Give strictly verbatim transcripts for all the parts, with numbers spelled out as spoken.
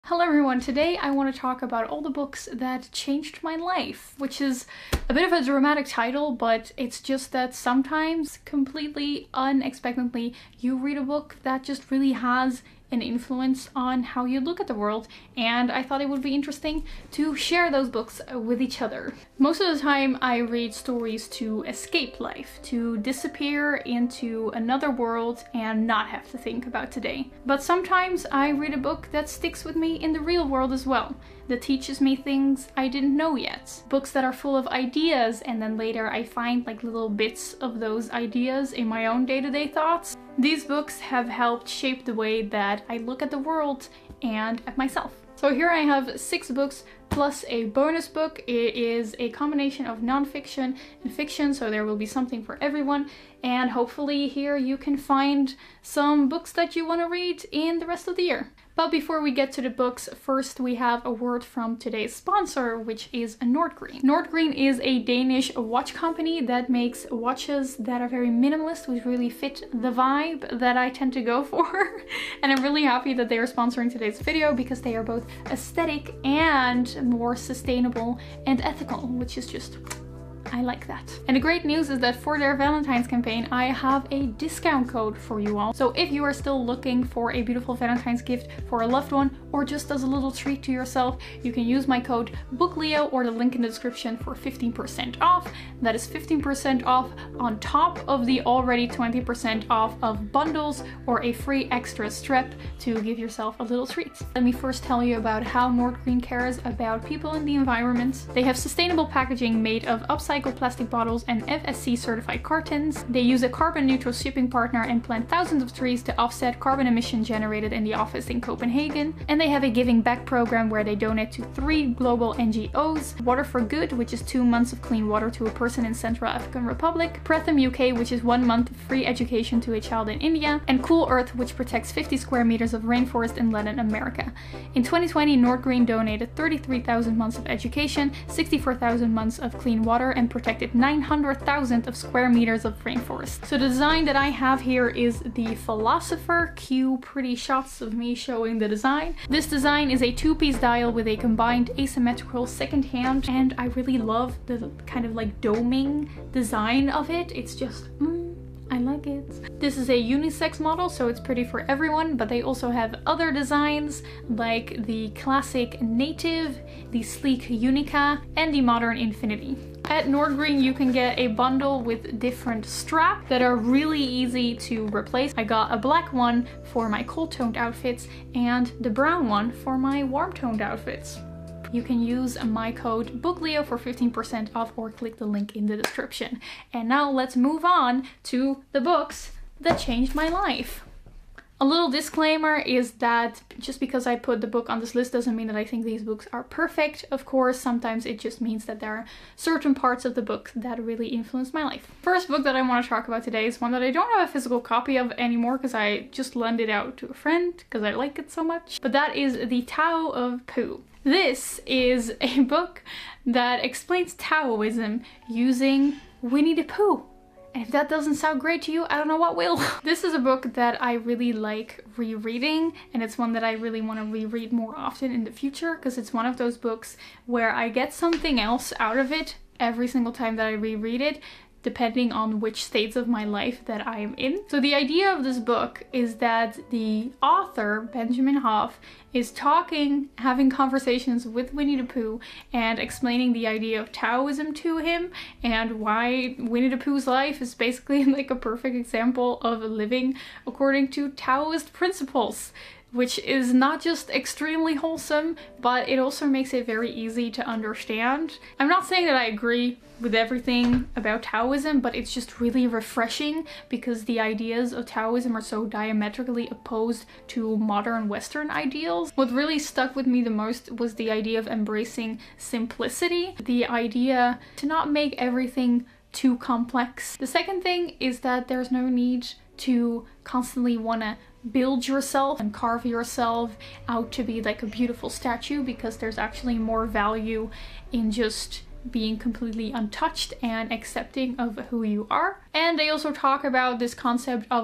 Hello everyone, today I want to talk about all the books that changed my life, which is a bit of a dramatic title, but it's just that sometimes, completely unexpectedly, you read a book that just really has an influence on how you look at the world, and I thought it would be interesting to share those books with each other. Most of the time I read stories to escape life, to disappear into another world and not have to think about today. But sometimes I read a book that sticks with me in the real world as well, that teaches me things I didn't know yet. Books that are full of ideas and then later I find like little bits of those ideas in my own day-to-day thoughts. These books have helped shape the way that I look at the world and at myself. So here I have six books plus a bonus book. It is a combination of non-fiction and fiction, so there will be something for everyone. And hopefully here you can find some books that you want to read in the rest of the year. But before we get to the books, first we have a word from today's sponsor, which is Nordgreen. Nordgreen is a Danish watch company that makes watches that are very minimalist, which really fit the vibe that I tend to go for. And I'm really happy that they are sponsoring today's video because they are both aesthetic and more sustainable and ethical, which is just... I like that. And the great news is that for their Valentine's campaign, I have a discount code for you all. So if you are still looking for a beautiful Valentine's gift for a loved one, or just as a little treat to yourself, you can use my code BOOKLEO or the link in the description for fifteen percent off. That is fifteen percent off on top of the already twenty percent off of bundles or a free extra strap to give yourself a little treat. Let me first tell you about how Nordgreen cares about people and the environment. They have sustainable packaging made of upcycled plastic bottles and F S C certified cartons. They use a carbon neutral shipping partner and plant thousands of trees to offset carbon emission generated in the office in Copenhagen. And they have a giving back program where they donate to three global N G Os. Water for Good, which is two months of clean water to a person in Central African Republic. Pretham U K, which is one month of free education to a child in India. And Cool Earth, which protects fifty square meters of rainforest in Latin America. In twenty twenty, Nordgreen donated thirty-three thousand months of education, sixty-four thousand months of clean water, and protected nine hundred thousand of square meters of rainforest. So the design that I have here is the Philosopher. Cue pretty shots of me showing the design. This design is a two-piece dial with a combined asymmetrical second hand, and I really love the kind of like doming design of it. It's just, mm, I like it. This is a unisex model, so it's pretty for everyone, but they also have other designs like the classic Native, the sleek Unica, and the modern Infinity. At Nordgreen you can get a bundle with different straps that are really easy to replace. I got a black one for my cold-toned outfits and the brown one for my warm-toned outfits. You can use my code BOOKLEO for fifteen percent off or click the link in the description. And now let's move on to the books that changed my life. A little disclaimer is that just because I put the book on this list doesn't mean that I think these books are perfect. Of course, sometimes it just means that there are certain parts of the book that really influenced my life. First book that I want to talk about today is one that I don't have a physical copy of anymore because I just lent it out to a friend because I like it so much. But that is The Tao of Pooh. This is a book that explains Taoism using Winnie the Pooh. And if that doesn't sound great to you, I don't know what will. This is a book that I really like rereading, and it's one that I really want to reread more often in the future because it's one of those books where I get something else out of it every single time that I reread it, depending on which states of my life that I am in. So the idea of this book is that the author, Benjamin Hoff, is talking, having conversations with Winnie the Pooh and explaining the idea of Taoism to him and why Winnie the Pooh's life is basically like a perfect example of living according to Taoist principles, which is not just extremely wholesome, but it also makes it very easy to understand. I'm not saying that I agree with everything about Taoism, but it's just really refreshing because the ideas of Taoism are so diametrically opposed to modern Western ideals. What really stuck with me the most was the idea of embracing simplicity, the idea to not make everything too complex. The second thing is that there's no need to constantly want to build yourself and carve yourself out to be like a beautiful statue, because there's actually more value in just being completely untouched and accepting of who you are. And they also talk about this concept of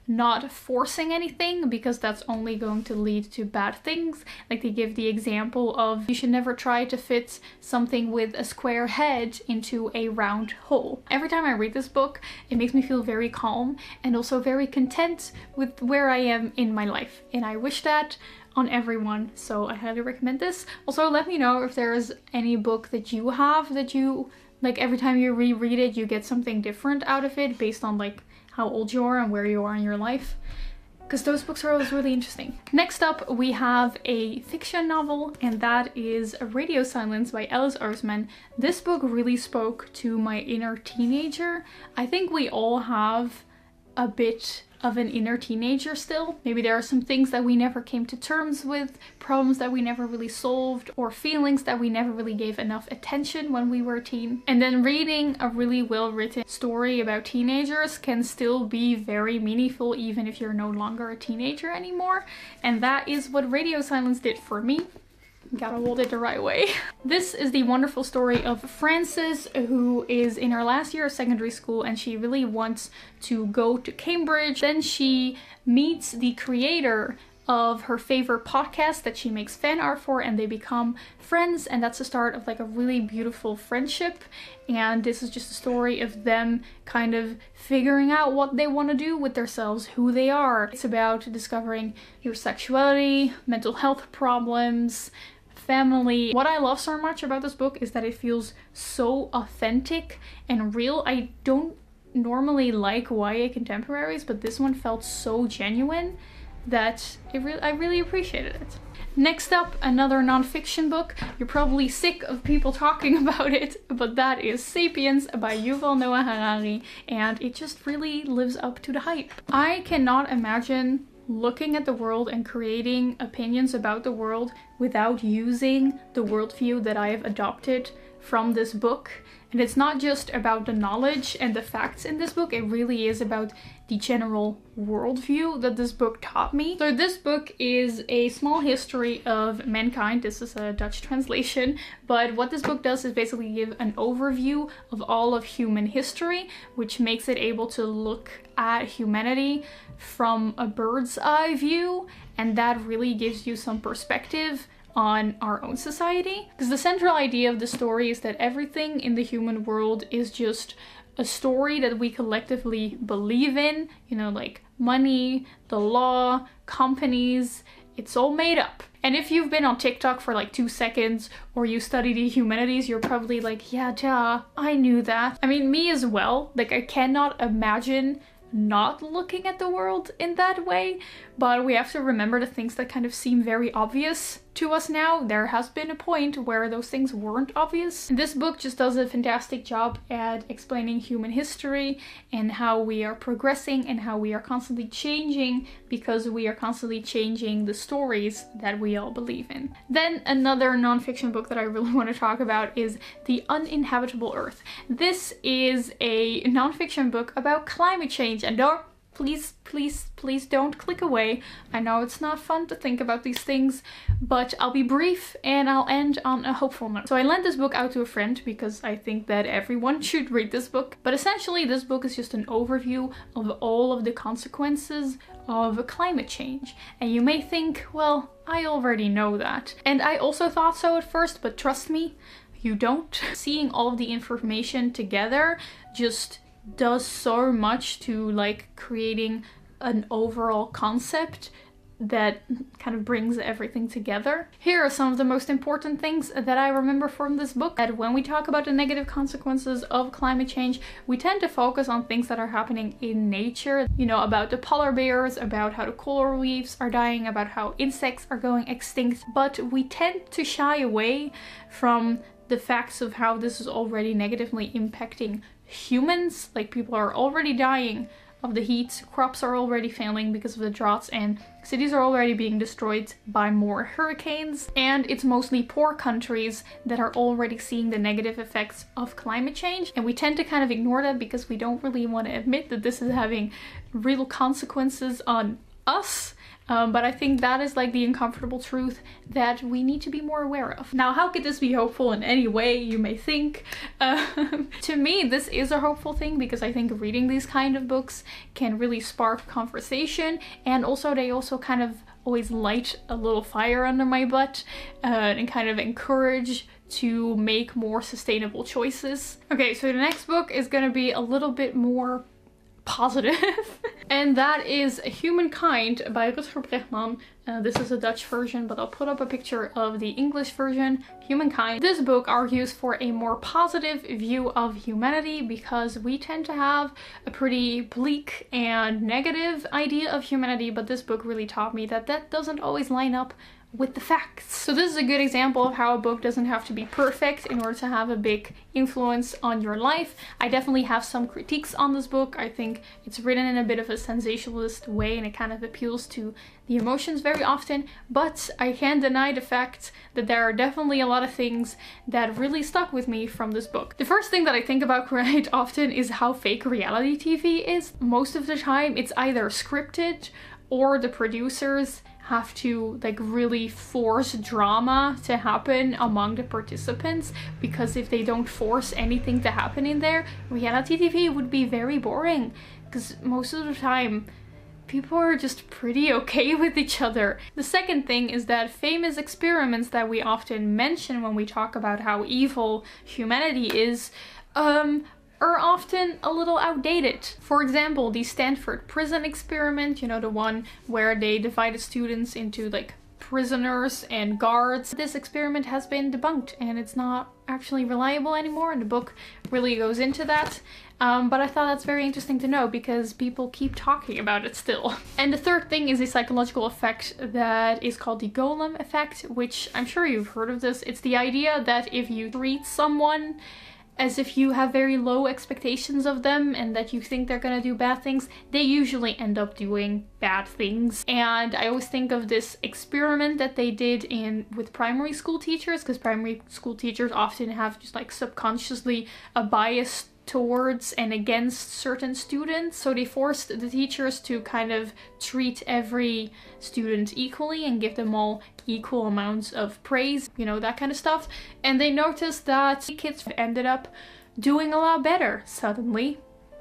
not forcing anything, because that's only going to lead to bad things. Like they give the example of you should never try to fit something with a square head into a round hole. Every time I read this book, it makes me feel very calm and also very content with where I am in my life. And I wish that on everyone, so I highly recommend this. Also, let me know if there's any book that you have that you, like every time you reread it, you get something different out of it based on like how old you are and where you are in your life, because those books are always really interesting. Next up, we have a fiction novel, and that is Radio Silence by Alice Oseman. This book really spoke to my inner teenager. I think we all have a bit of an inner teenager still. Maybe there are some things that we never came to terms with, problems that we never really solved, or feelings that we never really gave enough attention when we were a teen. And then reading a really well-written story about teenagers can still be very meaningful even if you're no longer a teenager anymore. And that is what Radio Silence did for me. Gotta hold it the right way. This is the wonderful story of Frances, who is in her last year of secondary school and she really wants to go to Cambridge. Then she meets the creator of her favorite podcast that she makes fan art for, and they become friends, and that's the start of like a really beautiful friendship. And this is just a story of them kind of figuring out what they want to do with themselves, who they are. It's about discovering your sexuality, mental health problems, family. What I love so much about this book is that it feels so authentic and real. I don't normally like Y A contemporaries, but this one felt so genuine that it re I really appreciated it. Next up, another nonfiction book. You're probably sick of people talking about it, but that is Sapiens by Yuval Noah Harari, and it just really lives up to the hype. I cannot imagine looking at the world and creating opinions about the world without using the worldview that I have adopted from this book. And it's not just about the knowledge and the facts in this book, it really is about the general worldview that this book taught me. So this book is a small history of mankind. This is a Dutch translation, but what this book does is basically give an overview of all of human history, which makes it able to look at humanity from a bird's eye view, and that really gives you some perspective on our own society. Because the central idea of the story is that everything in the human world is just a story that we collectively believe in, you know, like money, the law, companies, it's all made up. And if you've been on TikTok for like two seconds or you study the humanities, you're probably like, yeah, duh, I knew that. I mean, me as well. Like, I cannot imagine not looking at the world in that way, but we have to remember the things that kind of seem very obvious to us now. There has been a point where those things weren't obvious. And this book just does a fantastic job at explaining human history and how we are progressing and how we are constantly changing because we are constantly changing the stories that we all believe in. Then another nonfiction book that I really want to talk about is The Uninhabitable Earth. This is a nonfiction book about climate change, and don't Please, please, please don't click away. I know it's not fun to think about these things, but I'll be brief and I'll end on a hopeful note. So I lent this book out to a friend because I think that everyone should read this book. But essentially this book is just an overview of all of the consequences of climate change. And you may think, well, I already know that. And I also thought so at first, but trust me, you don't. Seeing all of the information together just does so much to like creating an overall concept that kind of brings everything together. Here are some of the most important things that I remember from this book. That when we talk about the negative consequences of climate change, we tend to focus on things that are happening in nature. You know, about the polar bears, about how the coral reefs are dying, about how insects are going extinct. But we tend to shy away from the facts of how this is already negatively impacting humans. Like, people are already dying of the heat, crops are already failing because of the droughts, and cities are already being destroyed by more hurricanes. And it's mostly poor countries that are already seeing the negative effects of climate change. And we tend to kind of ignore that because we don't really want to admit that this is having real consequences on us Um, but I think that is like the uncomfortable truth that we need to be more aware of. Now, how could this be hopeful in any way, you may think? Um, to me, this is a hopeful thing because I think reading these kind of books can really spark conversation, and also they also kind of always light a little fire under my butt uh, and kind of encourage to make more sustainable choices. Okay, so the next book is gonna be a little bit more positive and that is Humankind by Rutger Bregman. Uh, this is a Dutch version, but I'll put up a picture of the English version, Humankind. This book argues for a more positive view of humanity because we tend to have a pretty bleak and negative idea of humanity, but this book really taught me that that doesn't always line up with the facts. So this is a good example of how a book doesn't have to be perfect in order to have a big influence on your life. I definitely have some critiques on this book. I think it's written in a bit of a sensationalist way and it kind of appeals to the emotions very often, but I can't deny the fact that there are definitely a lot of things that really stuck with me from this book. The first thing that I think about quite often is how fake reality T V is. Most of the time it's either scripted or the producers have to like really force drama to happen among the participants, because if they don't force anything to happen in there, reality T V would be very boring, because most of the time people are just pretty okay with each other. The second thing is that famous experiments that we often mention when we talk about how evil humanity is um are often a little outdated. For example, the Stanford prison experiment, you know, the one where they divided students into like prisoners and guards. This experiment has been debunked and it's not actually reliable anymore, and the book really goes into that. Um, but I thought that's very interesting to know because people keep talking about it still. And the third thing is a psychological effect that is called the golem effect, which I'm sure you've heard of this. It's the idea that if you treat someone as if you have very low expectations of them and that you think they're gonna do bad things, they usually end up doing bad things. And I always think of this experiment that they did in with primary school teachers, because primary school teachers often have just like subconsciously a bias towards and against certain students. So they forced the teachers to kind of treat every student equally and give them all equal amounts of praise, you know, that kind of stuff. And they noticed that kids ended up doing a lot better suddenly.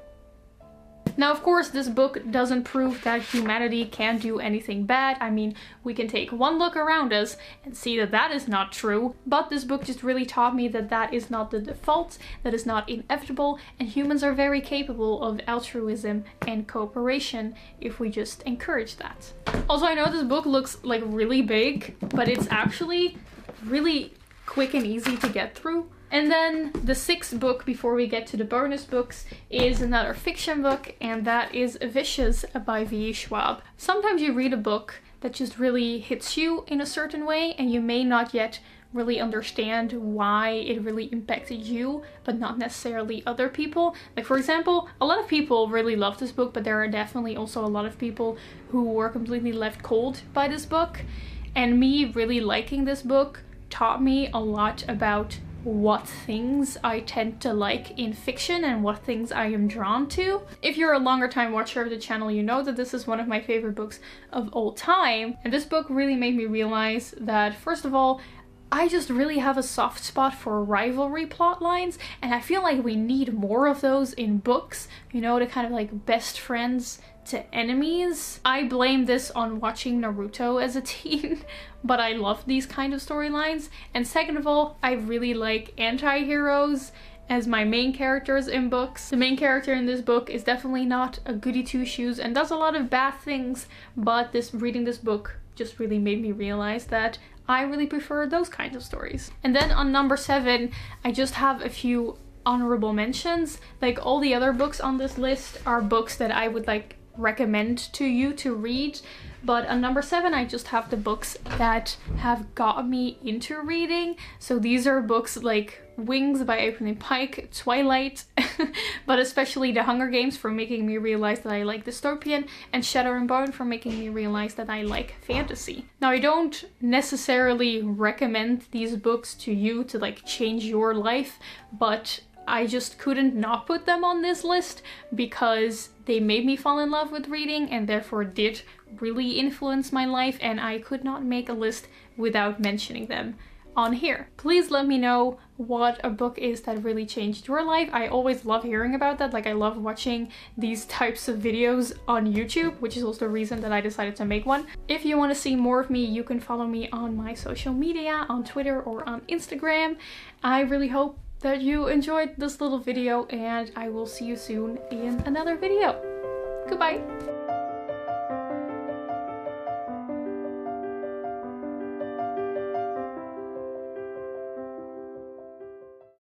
Now, of course, this book doesn't prove that humanity can do anything bad. I mean, we can take one look around us and see that that is not true. But this book just really taught me that that is not the default, that is not inevitable, and humans are very capable of altruism and cooperation if we just encourage that. Also, I know this book looks like really big, but it's actually really quick and easy to get through. And then the sixth book before we get to the bonus books is another fiction book, and that is Vicious by V E Schwab. Sometimes you read a book that just really hits you in a certain way and you may not yet really understand why it really impacted you, but not necessarily other people. Like, for example, a lot of people really love this book, but there are definitely also a lot of people who were completely left cold by this book. And me really liking this book taught me a lot about what things I tend to like in fiction and what things I am drawn to. If you're a longer time watcher of the channel, you know that this is one of my favorite books of all time. And this book really made me realize that, first of all, I just really have a soft spot for rivalry plot lines, and I feel like we need more of those in books, you know, the kind of like best friends to enemies. I blame this on watching Naruto as a teen, but I love these kind of storylines. And second of all, I really like anti-heroes as my main characters in books. The main character in this book is definitely not a goody two-shoes and does a lot of bad things, but this reading this book just really made me realize that I really prefer those kinds of stories. And then on number seven, I just have a few honorable mentions. Like, all the other books on this list are books that I would like recommend to you to read, but on number seven I just have the books that have got me into reading. So these are books like Wings by April Pike, Twilight, but especially The Hunger Games for making me realize that I like dystopian, and Shadow and Bone for making me realize that I like fantasy. Now, I don't necessarily recommend these books to you to like change your life, but I just couldn't not put them on this list because they made me fall in love with reading and therefore did really influenced my life, and I could not make a list without mentioning them on here. Please let me know what a book is that really changed your life. I always love hearing about that. Like, I love watching these types of videos on YouTube, which is also the reason that I decided to make one. If you want to see more of me, you can follow me on my social media, on Twitter or on Instagram. I really hope that you enjoyed this little video, and I will see you soon in another video. Goodbye!